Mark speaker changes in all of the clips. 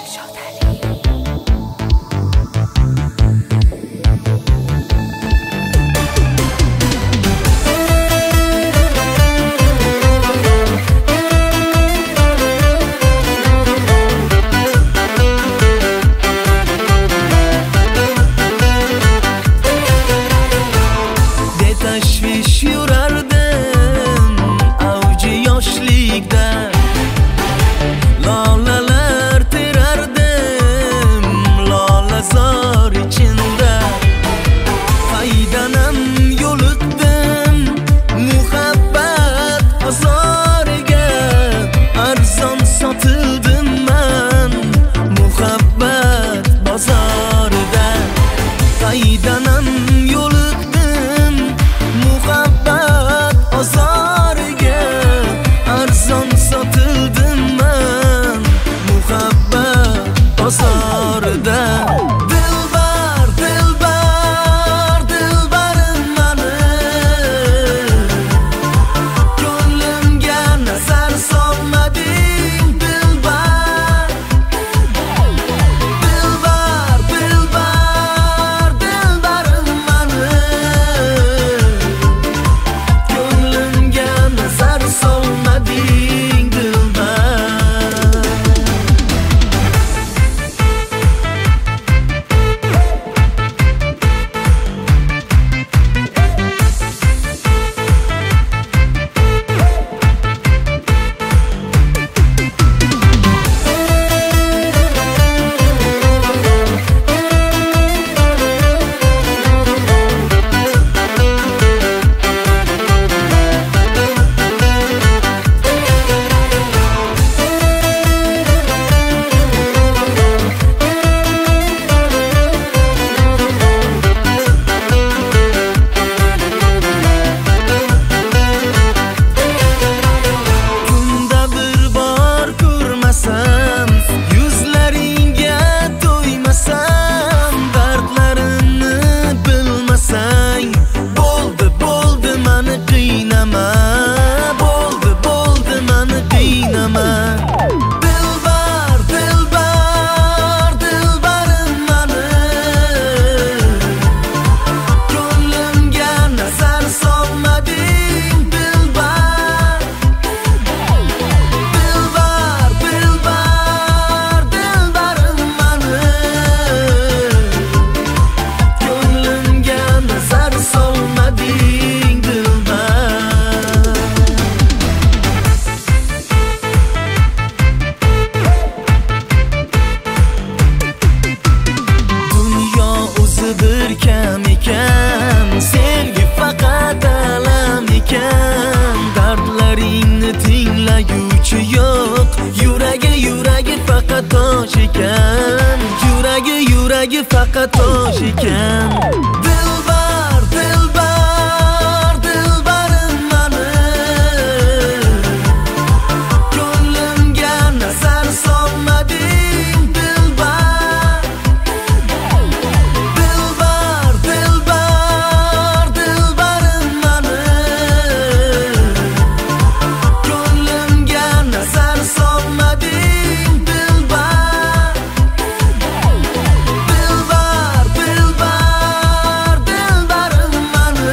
Speaker 1: Tashvish yurardim avji yoshlikda, lolalar terardim lolazor ichinda. Qaydanam yo'liqdim muhabbat bozoriga, arzon sotildim man muhabbat bozorida. Qaydanam yo'liqdim muhabbat bozoriga, arzon sotildim man muhabbat bozorida. Dilbar, dilbar, dilbarim mani, ko'nglimga nazar solmading dilbar. Dilbar, dilbar, dilbarim mani, ko'nglimga nazar solmading dilbar. Kunda bir bor ko'rmasam, yuzlaringga to'ymasam, dardlarimni bilmasang, bo'ldi, bo'ldi mani qiynama, bo'ldi, bo'ldi mani qiynama. Dilbar, dilbar, dilbarim mani, ko'nglimga nazar solmading dilbar. Dilbar, dilbar, dilbarim mani, ko'nglimga nazar solmading dilbar. Dunyo o'zi bir kam ekan, sevgi faqat alam ekan. Dardlaringni tinglayuvchi yo'q, yuragi, yuragi faqat tosh ekan. Yuragi, yuragi faqat tosh ekan. Dilbar, dilbar, dilbarim mani, ko'nglimga nazar solmading dilbar. Dilbar, dilbar, dilbarim mani, ko'nglimga nazar solmading dilbar. Dilbar, dilbar, dilbarim mani,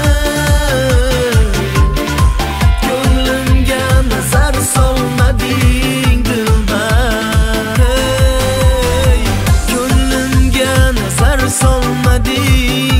Speaker 1: ko'nglimga nazar solmading dilbar. Hey, ko'nglimga nazar solmading